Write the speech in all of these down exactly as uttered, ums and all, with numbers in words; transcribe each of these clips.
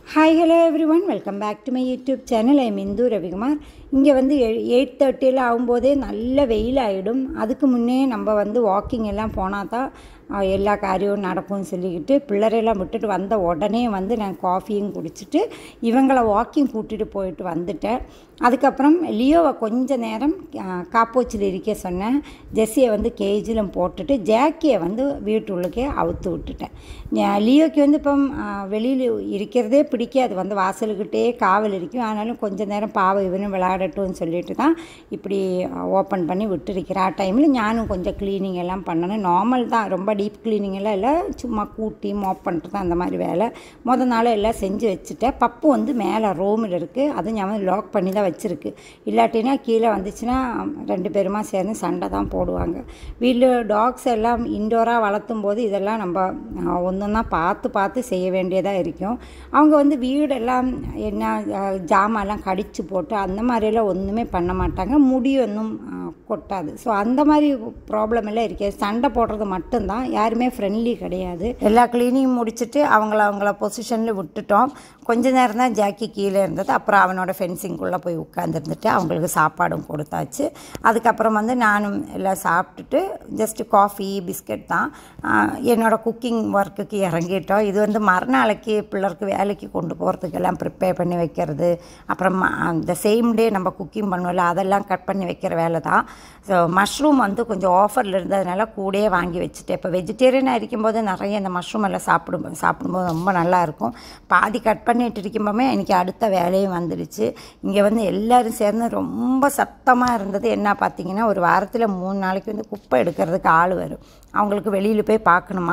Hi, hello everyone. Welcome back to my YouTube channel. I am Indu Ravikumar. இங்கே வந்து eight தேர்ட்டியில் ஆகும்போதே நல்ல வெயில் ஆகிடும். அதுக்கு முன்னே நம்ம வந்து வாக்கிங் எல்லாம் போனால் தான் எல்லா காரியமும் நடக்கும்னு சொல்லிக்கிட்டு பிள்ளரையெல்லாம் விட்டுட்டு வந்த உடனே வந்து நான் காஃபியும் குடிச்சிட்டு இவங்களை வாக்கிங் கூட்டிகிட்டு போயிட்டு வந்துட்டேன். அதுக்கப்புறம் லியோவை கொஞ்ச நேரம் காப்போச்சில் இருக்க சொன்னேன். ஜெஸ்ஸியை வந்து கேஜிலும் போட்டுட்டு ஜாக்கியை வந்து வீட்டுள்ளுக்கே அவுத்து விட்டுட்டேன். லியோக்கு வந்து இப்போ வெளியில் இருக்கிறதே பிடிக்காது, வந்து வாசலுக்கிட்டே காவல் இருக்கும். ஆனாலும் கொஞ்சம் நேரம் பாவம் இவனும் விளையாடட்டும்னு சொல்லிட்டு தான் இப்படி ஓப்பன் பண்ணி விட்டுருக்கிறா. டைமில் ஞானும் கொஞ்சம் க்ளீனிங் எல்லாம் பண்ணணும். நார்மல் தான், ரொம்ப டீப் க்ளீனிங் எல்லாம் இல்லை, சும்மா கூட்டி மோப் பண்ணுறது அந்த மாதிரி வேலை மொதல் நாள் எல்லாம் செஞ்சு வச்சுட்டேன். பப்பு வந்து மேலே ரூமில் இருக்குது, அது ஞாபகம் லாக் பண்ணி தான் வச்சுருக்கு. இல்லாட்டினா கீழே வந்துச்சுன்னா ரெண்டு பேருமா சேர்ந்து சண்டை தான் போடுவாங்க. வீட்டில் டாக்ஸ் எல்லாம் இன்டோராக வளர்த்தும் போது இதெல்லாம் நம்ம ஒன்றா பார்த்து பார்த்து செய்ய வேண்டியதாக இருக்கும். அவங்க வந்து வீடெல்லாம் என்ன ஜாமான்லாம் கடிச்சு போட்டு அந்த மாதிரியெல்லாம் ஒன்றுமே பண்ண மாட்டாங்க, முடி ஒன்றும் கொட்டாது. ஸோ அந்த மாதிரி ப்ராப்ளம் எல்லாம் இருக்காது. சண்டை போடுறது மட்டும்தான், யாருமே ஃப்ரெண்ட்லி கிடையாது. எல்லா க்ளீனிங் முடிச்சுட்டு அவங்கள அவங்கள பொசிஷனில் விட்டுட்டோம். கொஞ்ச நேரம் தான் ஜாக்கி கீழே இருந்தது. அப்புறம் அவனோட ஃபென்சிங்குள்ளே போய் உட்காந்துருந்துட்டு அவங்களுக்கு சாப்பாடும் கொடுத்தாச்சு. அதுக்கப்புறம் வந்து நானும் எல்லாம் சாப்பிட்டுட்டு ஜஸ்ட்டு காஃபி பிஸ்கட் தான். என்னோடய குக்கிங் ஒர்க்குக்கு இறங்கிட்டோம். இது வந்து மறுநாளைக்கு பிள்ளருக்கு வேலைக்கு கொண்டு போகிறதுக்கெல்லாம் ப்ரிப்பேர் பண்ணி வைக்கிறது, அப்புறம் அந்த சேம் டே நம்ம குக்கிங் பண்ணுவோம்ல அதெல்லாம் கட் பண்ணி வைக்கிற வேலை தான். ஸோ மஷ்ரூம் வந்து கொஞ்சம் ஆஃபரில் இருந்ததுனால கூடயே வாங்கி வச்சுட்டேன். இப்போ வெஜிடேரியனாக இருக்கும்போது நிறைய இந்த மஷ்ரூம் எல்லாம் சாப்பிடும் சாப்பிடும்போது ரொம்ப நல்லாயிருக்கும். பாதி கட் பண்ணிட்டு இருக்கும்போமே எனக்கு அடுத்த வேலையும் வந்துடுச்சு. இங்கே வந்து எல்லோரும் சேர்ந்து ரொம்ப சத்தமாக இருந்தது. என்ன பார்த்தீங்கன்னா, ஒரு வாரத்தில் மூணு நாளைக்கு வந்து குப்பை எடுக்கிறதுக்கு ஆள் வரும். அவங்களுக்கு வெளியில் போய் பார்க்கணுமா.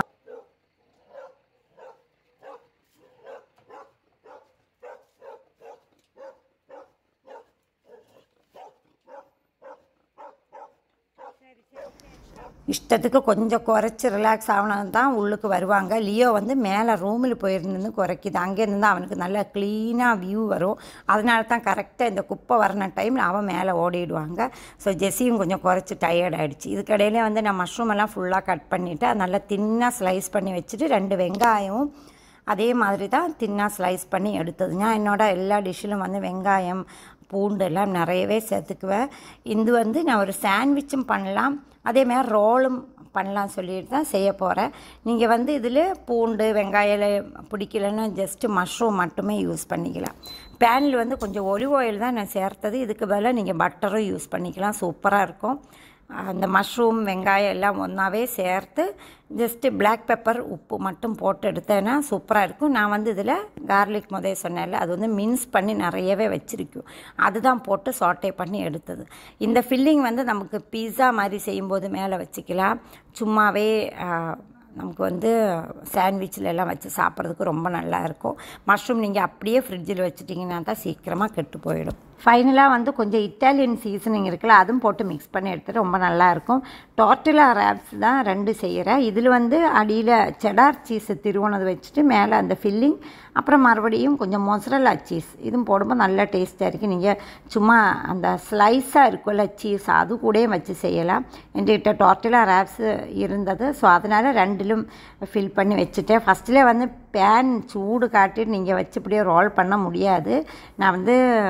இஷ்டத்துக்கு கொஞ்சம் குறைச்சி ரிலாக்ஸ் ஆகணும் தான் உள்ளுக்கு வருவாங்க. லியோ வந்து மேலே ரூமில் போயிருந்து குறைக்கிது. அங்கேருந்து தான் அவனுக்கு நல்லா க்ளீனாக வியூ வரும். அதனால தான் கரெக்டாக இந்த குப்பை வரன டைமில் அவன் மேலே ஓடிடுவாங்க. ஸோ ஜெஸ்ஸியும் கொஞ்சம் குறைச்சி டயர்ட் ஆகிடுச்சு. இதுக்கடையிலே வந்து நான் மஷ்ரூம் எல்லாம் ஃபுல்லாக கட் பண்ணிவிட்டு அது நல்லா தின்னாக ஸ்லைஸ் பண்ணி வச்சுட்டு ரெண்டு வெங்காயம் அதே மாதிரி தான் தின்னாக ஸ்லைஸ் பண்ணி எடுத்தது. நான் என்னோடய எல்லா டிஷ்ஷிலும் வந்து வெங்காயம் பூண்டு எல்லாம் நிறையவே சேர்த்துக்குவேன். இது வந்து நான் ஒரு சாண்ட்விச்சும் பண்ணலாம், அதே மாதிரி ரோலும் பண்ணலாம் சொல்லிட்டு தான் செய்ய போகிறேன். நீங்கள் வந்து இதில் பூண்டு வெங்காயம் பிடிக்கலன்னா ஜஸ்ட்டு மஷ்ரூம் மட்டுமே யூஸ் பண்ணிக்கலாம். பேனில் வந்து கொஞ்சம் ஒலிவ் ஆயில் தான் நான் சேர்த்தது. இதுக்கு பதிலாக நீங்கள் பட்டரும் யூஸ் பண்ணிக்கலாம், சூப்பராக இருக்கும். அந்த மஷ்ரூம் வெங்காயம் எல்லாம் ஒன்றாவே சேர்த்து ஜஸ்ட்டு பிளாக் பெப்பர் உப்பு மட்டும் போட்டு எடுத்தேன்னா சூப்பராக இருக்கும். நான் வந்து இதில் கார்லிக் முதல்ல சொன்னேன்ல, அது வந்து மின்ஸ் பண்ணி நிறையவே வச்சுருக்கும், அதுதான் போட்டு சாட்டே பண்ணி எடுத்தது. இந்த ஃபில்லிங் வந்து நமக்கு பீஸா மாதிரி செய்யும்போது மேலே வச்சுக்கலாம். சும்மாவே நமக்கு வந்து சாண்ட்விச்சில் எல்லாம் வச்சு சாப்பிட்றதுக்கு ரொம்ப நல்லாயிருக்கும். மஷ்ரூம் நீங்கள் அப்படியே ஃப்ரிட்ஜில் வச்சுட்டிங்கன்னா தான் சீக்கிரமாக கெட்டு போயிடும். ஃபைனலாக வந்து கொஞ்சம் இட்டாலியன் சீசனிங் இருக்குல்ல, அதுவும் போட்டு மிக்ஸ் பண்ணி எடுத்துகிட்டு ரொம்ப நல்லாயிருக்கும். டார்ட்டிலா ரேப்ஸ் தான் ரெண்டு செய்கிறேன். இதில் வந்து அடியில் செடார் சீஸை திருவனது வச்சுட்டு மேலே அந்த ஃபில்லிங், அப்புறம் மறுபடியும் கொஞ்சம் மொசரல்லா சீஸ் இதுவும் போடும்போது நல்லா டேஸ்ட்டாக இருக்குது. நீங்கள் சும்மா அந்த ஸ்லைஸாக இருக்குல்ல சீஸ் அது கூடயும் வச்சு செய்யலாம். என்கிட்ட டார்ட்டிலா ரேப்ஸு இருந்தது, ஸோ அதனால் ரெண்டிலும் ஃபில் பண்ணி வச்சுட்டேன். ஃபஸ்ட்டிலே வந்து பேன் சூடு காட்டிட்டு நீங்கள் வச்சு இப்படியே ரோல் பண்ண முடியாது. நான் வந்து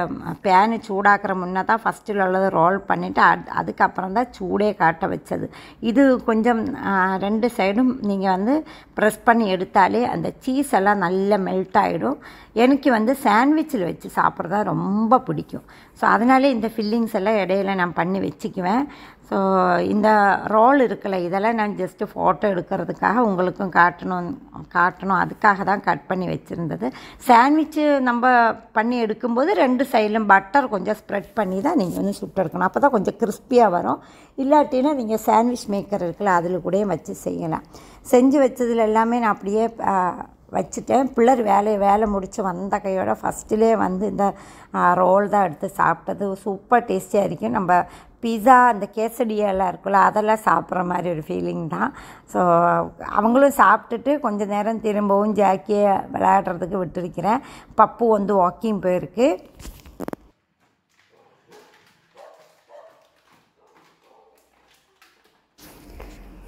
பேனு சூடாக்குற முன்னே தான் ஃபஸ்ட்டில் உள்ளது ரோல் பண்ணிவிட்டு அது அதுக்கப்புறம் தான் சூடே காட்ட வச்சது. இது கொஞ்சம் ரெண்டு சைடும் நீங்கள் வந்து ப்ரெஸ் பண்ணி எடுத்தாலே அந்த சீஸ் எல்லாம் நல்லா மெல்ட் ஆகிடும். எனக்கு வந்து சாண்ட்விச்சில் வச்சு சாப்பிட்றதா ரொம்ப பிடிக்கும். ஸோ அதனாலே இந்த ஃபில்லிங்ஸ் எல்லாம் இடையில நான் பண்ணி வச்சுக்குவேன். ஸோ இந்த ரோல் இருக்குல்ல, இதெல்லாம் நான் ஜஸ்ட்டு ஃபோட்டோ எடுக்கிறதுக்காக உங்களுக்கும் காட்டணும் காட்டணும் அதுக்காக தான் கட் பண்ணி வச்சுருந்தது. சாண்ட்விச்சு நம்ம பண்ணி எடுக்கும்போது ரெண்டு சைட்லையும் பட்டர் கொஞ்சம் ஸ்ப்ரெட் பண்ணி தான் நீங்கள் வந்து சுட்டு எடுக்கணும், அப்போ தான் கொஞ்சம் கிறிஸ்பியாக வரும். இல்லாட்டினா நீங்கள் சாண்ட்விச் மேக்கர் இருக்குல்ல அதில் கூடயும் வச்சு செய்யலாம். செஞ்சு வச்சதில் எல்லாமே நான் அப்படியே வச்சுட்டேன். பிள்ளர் வேலையை வேலை முடித்து வந்த கையோட ஃபஸ்ட்டிலே வந்து இந்த ரோல் தான் எடுத்து சாப்பிட்டது. சூப்பர் டேஸ்டியாக இருக்கும். நம்ம பீஸா அந்த கேசடியெல்லாம் இருக்குல்ல அதெல்லாம் சாப்பிட்ற மாதிரி ஒரு ஃபீலிங் தான். ஸோ அவங்களும் சாப்பிட்டுட்டு கொஞ்சம் நேரம் திரும்பவும் ஜாக்கியை விளையாடுறதுக்கு விட்டுருக்கிறேன். பப்பு வந்து வாக்கிங் போயிருக்கு.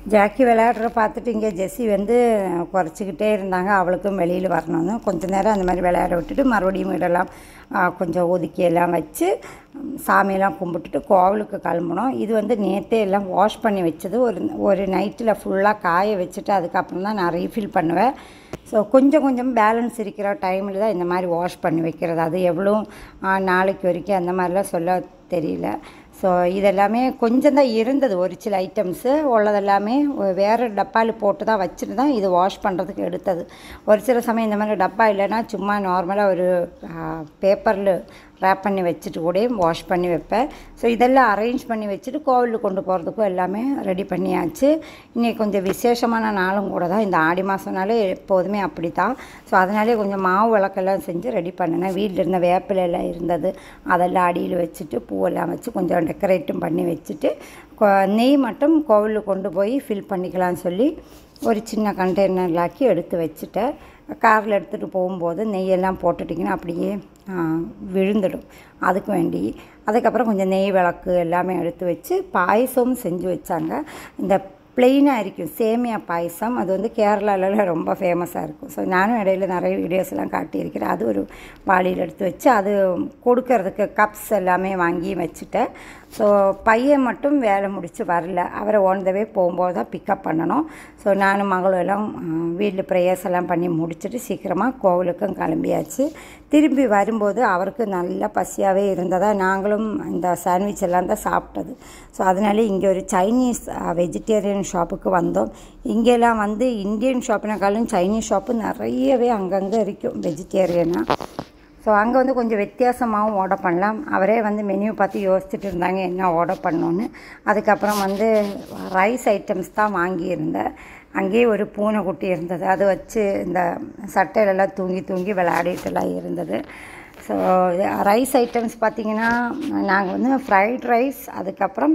ஜாக்கி விளையாடுற பார்த்துட்டு இங்கே ஜெஸ்ஸி வந்து குறைச்சிக்கிட்டே இருந்தாங்க. அவளுக்கும் வெளியில் வரணும்னு கொஞ்சம் நேரம் அந்த மாதிரி விளையாட விட்டுட்டு மறுபடியும் வீடெல்லாம் கொஞ்சம் ஒதுக்கியெல்லாம் வச்சு சாமியெல்லாம் கும்பிட்டுட்டு கோவிலுக்கு கிளம்புனோம். இது வந்து நேற்றே எல்லாம் வாஷ் பண்ணி வச்சது. ஒரு ஒரு நைட்டில் ஃபுல்லாக காய வச்சுட்டு அதுக்கப்புறம் தான் நான் ரீஃபில் பண்ணுவேன். ஸோ கொஞ்சம் கொஞ்சம் பேலன்ஸ் இருக்கிற டைமில் தான் இந்த மாதிரி வாஷ் பண்ணி வைக்கிறது. அது எவ்வளோ நாளைக்கு வரைக்கும் அந்த மாதிரிலாம் சொல்ல தெரியல. ஸோ இதெல்லாமே கொஞ்சம் தான் இருந்தது. ஒரு சில ஐட்டம்ஸு உள்ளதெல்லாமே வேறு டப்பாவில் போட்டு தான் வச்சுட்டு தான் இது வாஷ் பண்ணுறதுக்கு எடுத்தது. ஒரு சில சமயம் இந்த மாதிரி டப்பா இல்லைன்னா சும்மா நார்மலாக ஒரு பேப்பரில் ரேப் பண்ணி வச்சுட்டு கூட வாஷ் பண்ணி வைப்பேன். ஸோ இதெல்லாம் அரேஞ்ச் பண்ணி வச்சுட்டு கோவிலுக்கு கொண்டு போகிறதுக்கும் எல்லாமே ரெடி பண்ணியாச்சு. இன்றைக்கி கொஞ்சம் விசேஷமான நாளும் கூட தான். இந்த ஆடி மாதம்னாலே எப்போதுமே அப்படி தான். ஸோ அதனாலே கொஞ்சம் மாவு விளக்கெல்லாம் செஞ்சு ரெடி பண்ணினேன். வீட்டில் இருந்த வேப்பிலெல்லாம் இருந்தது, அதெல்லாம் அடியில் வச்சுட்டு பூவெல்லாம் வச்சு கொஞ்சம் டெக்கரேட்டும் பண்ணி வச்சுட்டு நெய் மட்டும் கோவிலுக்கு கொண்டு போய் ஃபில் பண்ணிக்கலான்னு சொல்லி ஒரு சின்ன கண்டெய்னரில் ஆக்கி எடுத்து வச்சுட்டேன். காரில் எடுத்துகிட்டு போகும்போது நெய்யெல்லாம் போட்டுட்டிங்கன்னா அப்படியே விழுந்துடும். அதுக்கு வேண்டி அதுக்கப்புறம் கொஞ்சம் நெய் விளக்கு எல்லாமே எடுத்து வச்சு பாயசமும் செஞ்சு வச்சாங்க. இந்த ப்ளெயினாக இருக்கும் சேமியா பாயசம். அது வந்து கேரளாவில் ரொம்ப ஃபேமஸாக இருக்கும். ஸோ நானும் இடையில நிறைய வீடியோஸ்லாம் காட்டியிருக்கிறேன். அது ஒரு வாளியில் எடுத்து வச்சு அது கொடுக்கறதுக்கு கப்ஸ் எல்லாமே வாங்கி வச்சுட்டேன். ஸோ பையன் மட்டும் வேலை முடித்து வரல. அவரை ஒன் த வே போகும்போது தான் பிக்கப் பண்ணணும். ஸோ நானும் மகளும் எல்லாம் வீட்டில் ப்ரேயர்ஸ் எல்லாம் பண்ணி முடிச்சுட்டு சீக்கிரமாக கோவிலுக்கும் கிளம்பியாச்சு. திரும்பி வரும்போது அவருக்கு நல்ல பசியாகவே இருந்ததா நாங்களும் இந்த சாண்ட்விச் எல்லாம் தான் சாப்பிட்டது. ஸோ அதனால இங்கே ஒரு சைனீஸ் வெஜிடேரியன் ஷாப்புக்கு வந்தோம். இங்கெல்லாம் வந்து இந்தியன் ஷாப்பினக்காலும் சைனீஸ் ஷாப்பு நிறையவே அங்கங்கே இருக்கும் வெஜிடேரியனாக. ஸோ அங்கே வந்து கொஞ்சம் வித்தியாசமாகவும் ஆர்டர் பண்ணலாம். அவரே வந்து மெனு பார்த்து யோசிச்சுட்டு இருந்தாங்க என்ன ஆர்டர் பண்ணோன்னு. அதுக்கப்புறம் வந்து ரைஸ் ஐட்டம்ஸ் தான் வாங்கியிருந்தேன். அங்கேயே ஒரு பூனைக்குட்டி இருந்தது, அதை வச்சு இந்த சட்டையிலெல்லாம் தூங்கி தூங்கி விளையாடிட்டுலாம் இருந்தது. ஸோ ரைஸ் ஐட்டம்ஸ் பார்த்திங்கன்னா நாங்கள் வந்து ஃப்ரைட் ரைஸ், அதுக்கப்புறம்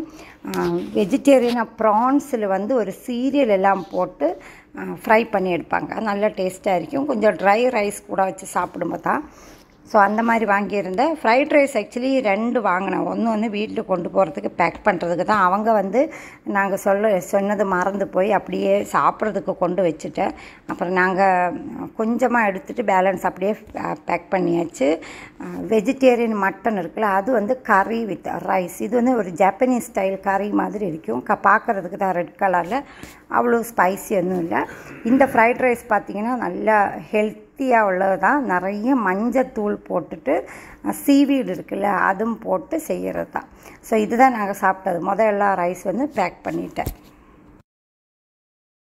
வெஜிடேரியனாக ப்ரான்ஸில் வந்து ஒரு சீரியல் எல்லாம் போட்டு ஃப்ரை பண்ணி எடுப்பாங்க. நல்ல டேஸ்ட்டாக இருக்கும். கொஞ்சம் ட்ரை ரைஸ் கூட வச்சு சாப்பிடும்போது தான். ஸோ அந்த மாதிரி வாங்கியிருந்தேன். ஃப்ரைட் ரைஸ் ஆக்சுவலி ரெண்டு வாங்கினேன். ஒன்று வந்து வீட்டில் கொண்டு போகிறதுக்கு பேக் பண்ணுறதுக்கு தான். அவங்க வந்து நாங்கள் சொல்ல சொன்னது மறந்து போய் அப்படியே சாப்பிட்றதுக்கு கொண்டு வச்சுட்டேன். அப்புறம் நாங்கள் கொஞ்சமாக எடுத்துகிட்டு பேலன்ஸ் அப்படியே பேக் பண்ணியாச்சு. வெஜிடேரியன் மட்டன் இருக்குல்ல, அது வந்து கறி வித் ரைஸ். இது வந்து ஒரு ஜப்பனீஸ் ஸ்டைல் கறி மாதிரி இருக்கும். க பார்க்குறதுக்கு தான் ரெட் கலரில், அவ்வளோ ஸ்பைசி ஒன்றும் இல்லை. இந்த ஃப்ரைட் ரைஸ் பார்த்திங்கன்னா நல்லா ஹெல்த் ஹெல்த்தியாக உள்ளது தான். நிறைய மஞ்சத்தூள் போட்டுட்டு சீவீடு இருக்குல்ல அதுவும் போட்டு செய்கிறது தான். ஸோ இதுதான் நாங்கள் சாப்பிட்டது. முதல் எல்லா ரைஸ் வந்து பேக் பண்ணிட்டேன்.